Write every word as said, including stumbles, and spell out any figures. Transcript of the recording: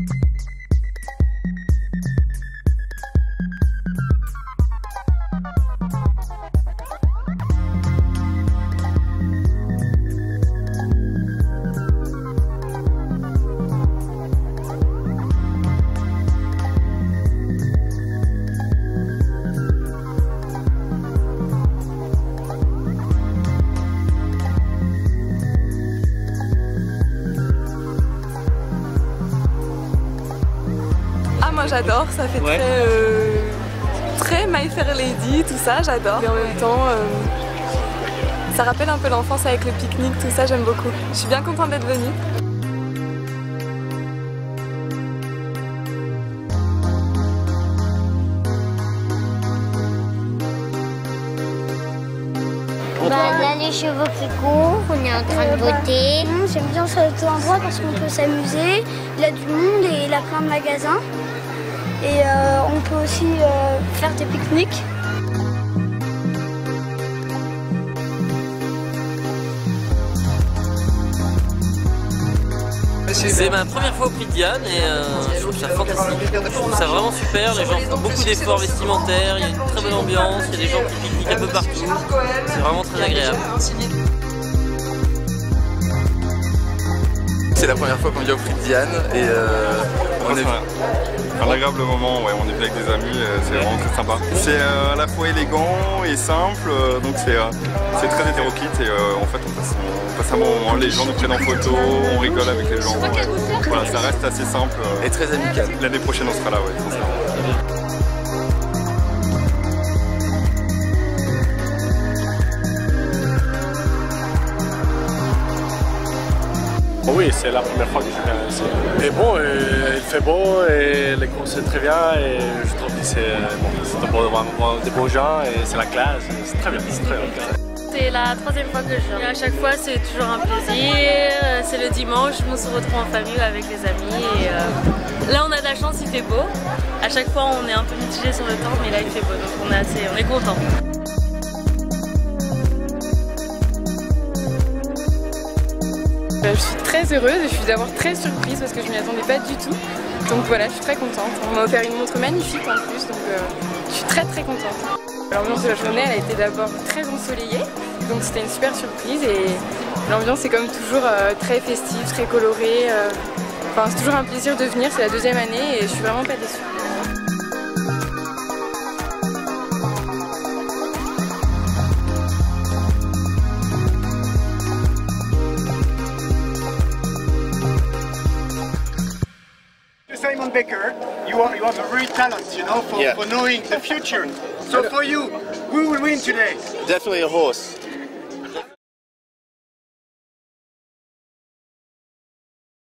Moi j'adore, ça fait ouais. très, euh, très My Fair Lady, tout ça, j'adore. Et en même temps, euh, ça rappelle un peu l'enfance avec le pique-nique, tout ça, j'aime beaucoup. Je suis bien contente d'être venue. Bah, là, les chevaux qui courent, on est en train de voter. Euh, J'aime bien cet endroit parce qu'on peut s'amuser. Il y a du monde et il a plein de magasins. Et euh, on peut aussi euh, faire des pique-niques. C'est ma première fois au Prix de Diane et euh, je trouve ça fantastique. Je trouve ça vraiment super, les gens font beaucoup d'efforts vestimentaires, il y a une très bonne ambiance, il y a des gens qui pique-niquent un peu partout. C'est vraiment très agréable. C'est la première fois qu'on vient au Prix de Diane et euh, on est... Un agréable moment, ouais, on est avec des amis, c'est vraiment très sympa. C'est euh, à la fois élégant et simple, euh, donc c'est euh, très hétéroclite et euh, en fait on passe, on passe un bon moment, les gens nous prennent en photo, on rigole avec les gens. Ouais. Voilà, ça reste assez simple. Euh, et très amical. L'année prochaine on sera là, ouais, c'est ça. Oui, c'est la première fois que je viens ici. Mais bon, euh, il fait beau et les cours c'est très bien et je trouve que c'est bon, bon, des beaux gens et c'est la classe, c'est très bien, c'est très bien. C'est la troisième fois que je viens. À chaque fois c'est toujours un plaisir, c'est le dimanche, on se retrouve en famille avec les amis et euh, là on a de la chance, il fait beau. À chaque fois on est un peu mitigé sur le temps mais là il fait beau donc on est assez, on est content. Je suis très heureuse et je suis d'abord très surprise parce que je m'y attendais pas du tout. Donc voilà, je suis très contente. On m'a offert une montre magnifique en plus, donc euh, je suis très très contente. L'ambiance de la journée, elle a été d'abord très ensoleillée, donc c'était une super surprise et l'ambiance est comme toujours euh, très festive, très colorée. Euh, enfin, c'est toujours un plaisir de venir, c'est la deuxième année et je suis vraiment pas déçue. Simon Baker, you are you have a real talent, you know, for, yeah. for knowing the future. So for you, who will win today? Definitely a horse.